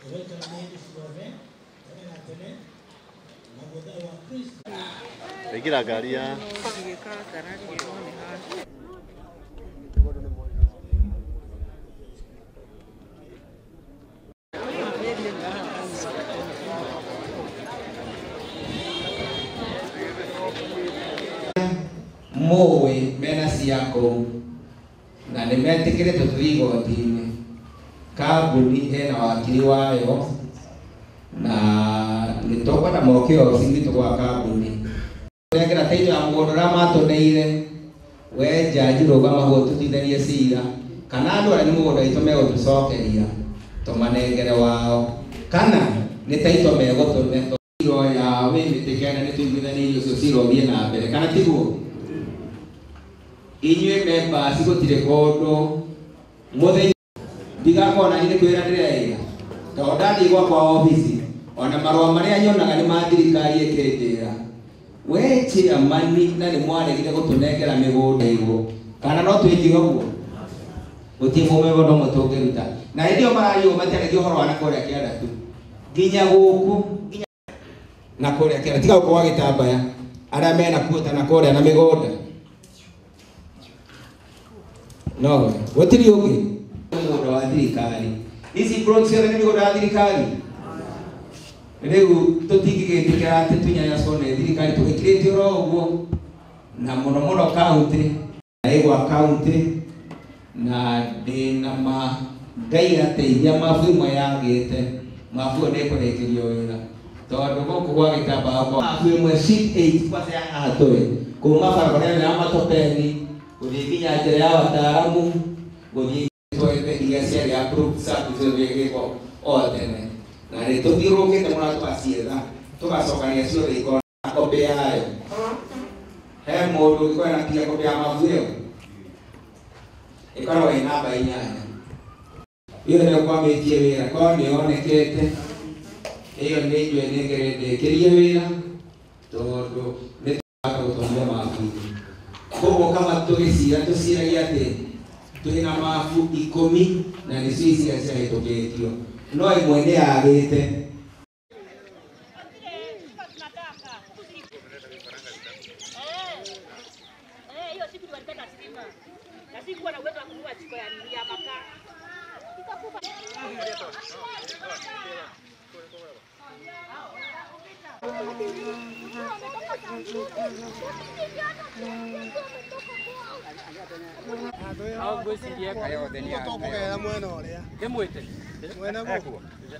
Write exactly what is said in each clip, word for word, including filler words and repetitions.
Regira garia. Mowe mena siako na nimetikire tuthigo tini kambuni hena wakiri wayo na nitokwa na mokio singitu kwa kambuni ngira tejo ya mugondora matoneire we jaji rugama ho tutithanie cira kana andu ari mugondo itume gutucokeria tumanengere wao kana ni taito mego tume iro ya we mitikana ni tuithanie icio ciro thie na mbere kana tiguo inywe members gutire kondo muthenya ndigakona ine kwira ndirega to ndandi gwa kwa office ona marwa maria nyonaga ni mathirikari ekendera we chairman na ni mwaregire gutunengera migunda igo kana no twingi uguo utie mume bono mutungiruta na ndio marayo matiaregi horo wana koria kiada tu ginya guku ginya na koria kiada tiga kwa gitambaya ara mena kuota na koria na migunda no wotiri ugi mugunda wa thirikari ici project ni migunda wa thirikari regu tutingigitikira ati tunyanya sone thirikari tugikirite ro uguo na muno muno county na igwa county na dina ma gaira teithia mafu imwe yagite mafu ne kurekirio wira tondu guku gwa gitamba ko mafu imwe sheet eight kwa ya atoe kuma barabara ya matopeni kuthithinya njira ya wataaramu guthii twete iria ciari approved services wegeko otene na ri tuthiruke te mura twasietha tugacokania ciothe ikona kopi yayo he mundu ikona tia kopi ya mafu iyo ikona we namba inyanya iyo ni kwa metie wira kwa ni onekete iyo ni njwe ni ngerende kirie wira tondu ni twakutumia mafu kogo kama tugicira tuciragia ati twina mafu ikumi na ni sisi acia hitoketio no imwe ni agite Au gwiciria kayo thenia tokogera mwena uria kimwite mwena guku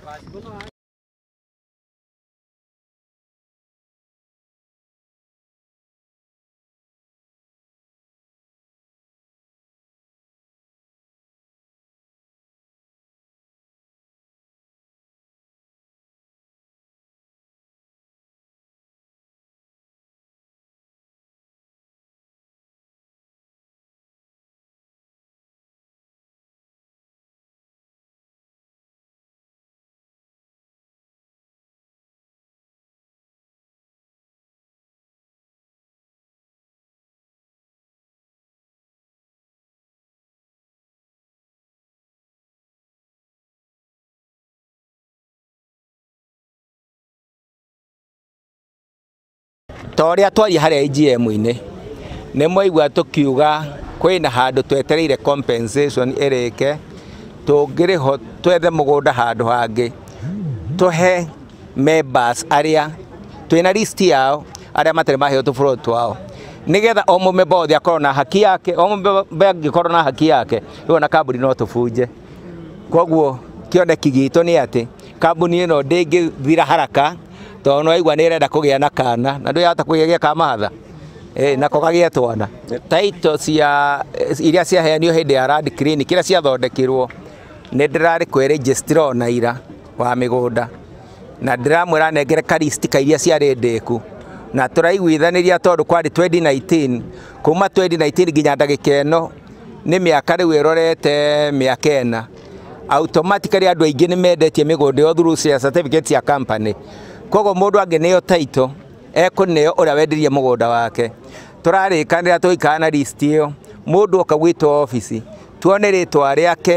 toria twari haria I G M ine ne mwaigwa tukiuga kwina handu twetereire compensation irike tungire ho twethe mugunda handu hangi tuhe members aria twina list yao aria matare maheo tu float twao nigetha o mumemba othe akorwo na haki yake o mumemba angikorwo na haki yake ro na kambuni no tubunje koguo kioneki gitu ni ati kambuni ino ndingithira haraka tono aigwa ni renda kugia na kana na ndu yata kugia kamatha eh nako gagia twana taito cia iria cia heanio hindi ya Land Clinic iria cia thondekirwo ni ndirari kwe register na ira wa migunda na ndiramwira nengere karistika iria cia rendeku na turaiguithaniria tondu kwari twenty nineteen kuma twenty nineteen ginya ndagika ino ni miaka riu irorete miaka ena automatically andu aingi ni mendetie migunda yo through certificate ya company kogo mundu angeneo taito ekuneo uria wendirie mugunda wake turarikanira tuikana list iyo mundu okagwitwo office tuone ritwa riake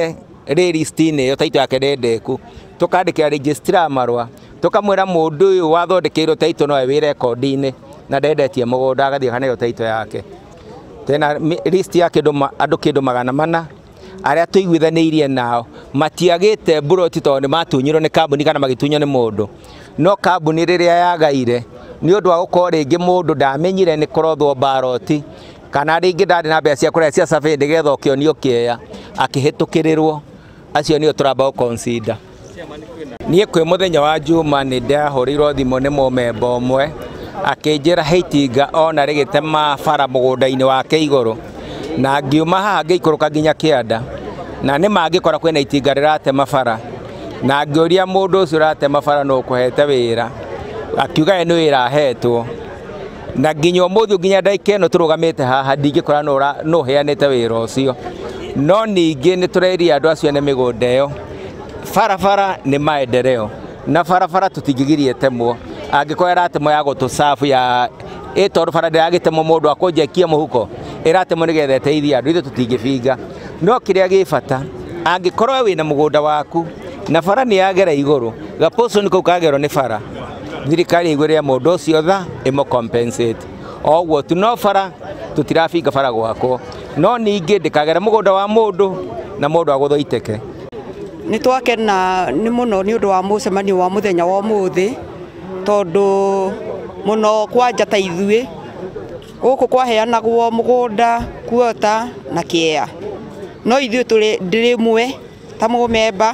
list-inĩ ĩyo taito yake ndendeku tukandĩkĩra registrar marũa tukamwĩra mũndũ ũyũ wathondekeirwo taito no wĩ rekondi-inĩ na ndendetie mũgũnda agathiĩ kana ĩyo taito yake. Tena list ya kĩndũ andũ kĩndũ magana mana arĩa tũiguithanĩirie nao matiagĩte buroti tondũ nĩ matunyirwo nĩ kambuni kana magĩtunywo nĩ mũndũ, no kambuni rĩrĩa yagaire nĩ ũndũ wa gũkorwo rĩngĩ mũndũ ndamenyire nĩ kũrothwo baroti kana rĩngĩ ndarĩ na mbeca cia kũrĩa cia survey nĩgetha ũkĩonio kĩeya akĩhĩtũkĩrĩrwo, acio nĩo tũramba gũconsider. Niĩ kwĩ mũthenya wa Juma nĩ ndahũrĩirwo thimũ nĩ mũmemba ũmwe akĩnjĩra he itinga ona rĩgĩtema bara mũgũnda-inĩ wake igũrũ, na ngiuma haha ngĩikũrũka nginya kĩanda na nĩ mangĩkora kwĩna itinga rĩratema bara, na ngĩũria mũndũ ũcio ũratema bara no kũhete wĩra, akiuga ye nĩ wĩra ahetwo, na nginya ũmũthĩ nginya ndagĩka ĩno tũrũgamĩte haha ndingĩkora no ũheanĩte wĩra ũcio. No ningĩ nĩ tũreria andũ acio nĩ mĩgũnda ĩyo barabara nĩ maendeleo na barabara tũtingĩgirie temwo, angĩkorwo ĩratemwo ya gũtũcabu ya ĩ tondũ bara ndĩragĩtemwo mũndũ akũnjekia mũhuko, ĩratemwo nĩgetha ĩteithie andũ, ithuĩ tũtingĩbinga. No kĩrĩa gĩ bata angĩkorwo wĩna mũgũnda waku na bara nĩ yagera igũrũ, gapoco nĩ kau kagerwo nĩ bara, thirikari ĩigwĩrĩre mũndũ ũcio tha ĩmũ compensate o ũguo tu, no bara tũtirabinga bara gwakwo, no ningĩ ndĩkagere mũgũnda wa mũndũ na mũndũ agũthũitĩke. Nĩ twakena nĩ mũno nĩ ũndũ wa mũcemanio wa mũthenya wa ũmũthĩ, tondũ mũno kwanja ta ithuĩ gũkũ kwaheanagwo mũgũnda kuota na kĩea, no ithuĩ tũrĩ ndĩrĩmwe ta mũmemba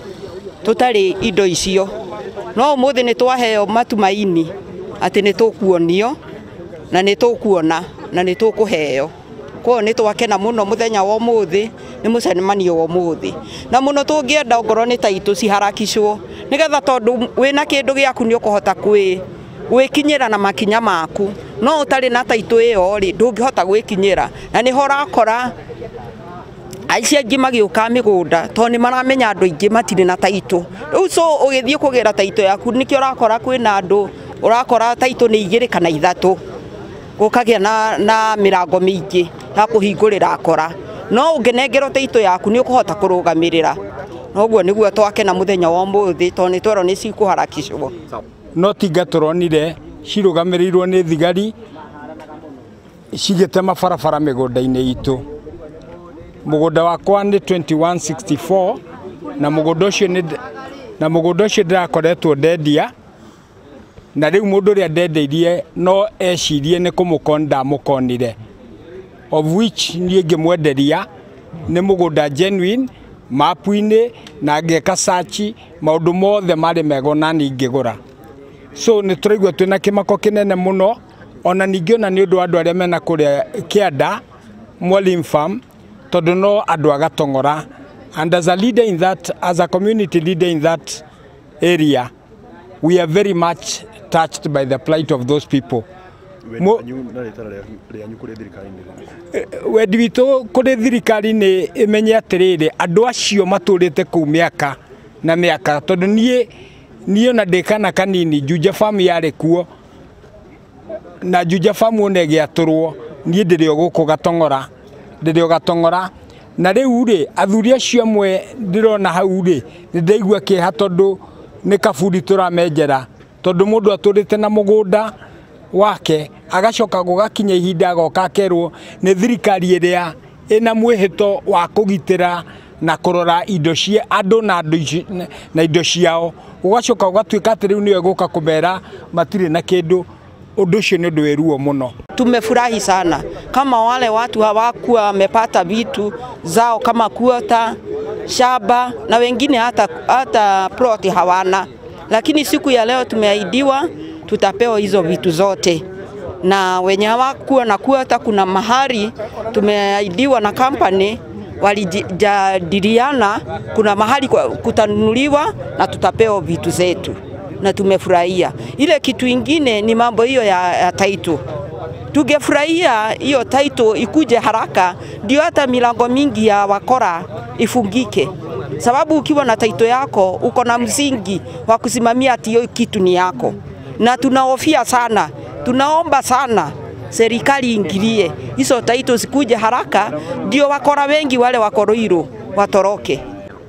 tũtarĩ indo icio, no ũmũthĩ nĩ twaheo matumaini atĩ nĩ tũkuonio na nĩ tũkuona na nĩ tũkũheo. Kwa nĩ twakena mũno mũthenya wa ũmũthĩ nĩ mũcemanio wa ũmũthĩ, na mũno tũngĩenda ongorwo nĩ taito ciharakicwo nĩgetha tondũ wĩna kĩndũ gĩaku nĩ ũkũhota kwĩ gwĩkinyĩra na makinya maku, no ũtarĩ na taito ĩyo rĩ ndũngĩhota gwĩkinyĩra, na nĩho ũrakora aici aingĩ magĩũka mĩgũnda tondũ nĩ maramenya andũ aingĩ matirĩ na taito. Rĩu so ũgĩthiĩ kũgĩra taito yaku nĩkĩo ũrakora kwĩna andũ ũrakora taito nĩ igĩrĩ kana ithatũ, gũkagĩa na, na mĩrango mĩingĩ ya kũhingũrĩra akora, no ũngĩnengerwo taito yaku nĩ ũkũhota kũrũgamĩrĩra. Noguo nĩguo twakena mũthenya wa ũmũthĩ tondũ nĩ twerwo nĩ cikũharakicwo. No tinga tũronire cirũgamĩrĩirwo nĩ thigari cigĩtema barabara mĩgũnda-inĩ itũ. Mũgũnda wakwa nĩ twenty-one sixty-four na mũgũnda ũcio nĩ na mũgũnda ũcio ndĩrakoretwo ndendia, na rĩu mũndũ ũrĩa ndendeirie no ecirie nĩ kũmũkoni ndamũkonire, of which niĩ ngĩmwenderia nĩ mũgũnda genuine mapu-inĩ na ngeka search maũndũ mothe marĩ mego na ningĩgũra. So nĩ tũraigua twĩna kĩmako kĩnene mũno, ona ningĩ ona nĩ ũndũ wa andũ arĩa mena kũrĩa kĩanda Mwalimu Farm, tondũ no andũ agatong'ora, and as a leader in that, as a community leader in that area, we are very much touched by the plight of those people. Wendi witũ kũrĩ thirikari nĩ ĩmenye atĩrĩrĩ, andũ acio matũrĩte kũu mĩaka na mĩaka, tondũ niĩ niĩ ona ndĩkana kanini Juja Farm yarĩ kuo, na Juja Farm ona ĩgĩatũrwo niĩ ndĩrĩ o gũkũ Gatong'ora, ndĩrĩ o Gatong'ora, na rĩu rĩ athuri acio amwe ndĩrona hau rĩ nĩ ndaigua kĩeha tondũ nĩ kaburi tũramenjera, tondũ mũndũ atũrĩte na mũgũnda wake agacoka gũgakinya ihinda agoka akerwo nĩ thirikari ĩrĩa ĩna mwĩhĩto wa kũgitĩra na kũrora indo cia andũ na andũ na indo ciao, ũgacoka ũgatuĩka atĩ rĩu nĩwe gũka kũmera matirĩ na kĩndũ. Ũndũ ũcio nĩ ũndũ wĩ ruo mũno. Tumefurahi sana kama wale watu hawakuwa wamepata vitu zao kama kuota shamba na wengine hata, hata ploti hawana, lakini siku ya leo tumeahidiwa tutapewa hizo vitu zote, na wenye hawakuwa na kuota kuna mahali tumeahidiwa na company walijadiliana, kuna mahali kutanunuliwa na tutapewa vitu zetu na tumefurahia. Ile kitu ingine ni mambo hiyo ya, ya taito. Tungefurahia hiyo taito ikuje haraka ndio hata milango mingi ya wakora ifungike, sababu ukiwa na taito yako uko na msingi wa kusimamia ati hiyo kitu ni yako, na tunahofia sana, tunaomba sana serikali ingilie hizo taito zikuje haraka ndio wakora wengi wale wakoroiro watoroke.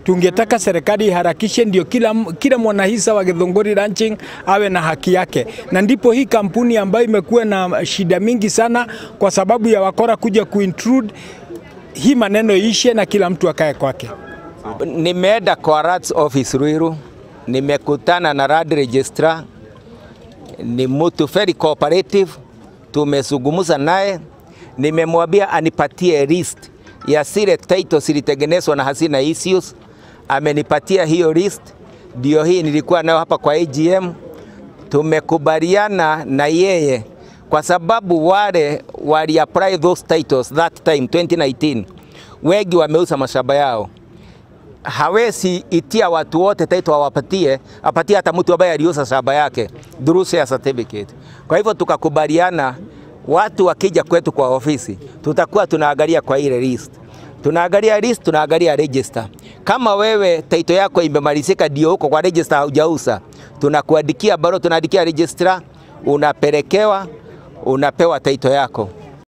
tungetaka serikali iharakishe ndio kila, kila mwanahisa wa Githunguri Ranching awe na haki yake, na ndipo hii kampuni ambayo imekuwa na shida mingi sana kwa sababu ya wakora kuja kuintrude, hii maneno ishe na kila mtu akae kwake. Nimeenda kwa Rats office Ruiru, nimekutana na Land Registrar, ni mtu very cooperative, tumezungumza naye, nimemwambia anipatie list ya zile title zilitengenezwa na hazina issues, amenipatia hiyo list, ndio hii nilikuwa nayo hapa kwa A G M. Tumekubaliana na yeye kwa sababu wale wali apply those titles that time twenty nineteen, wengi wameuza mashamba yao. Hawezi itia watu wote title awapatie, apatie hata mtu ambaye aliuza shamba yake through share certificate. Kwa hivyo tukakubaliana watu wakija kwetu kwa ofisi, tutakuwa tunaangalia kwa ile list. Tunaangalia list, tunaangalia register. Kama wewe title yako imemalizika ndio huko kwa register haujauza, tunakuandikia barua, tunaandikia registrar, unapelekewa, unapewa title yako.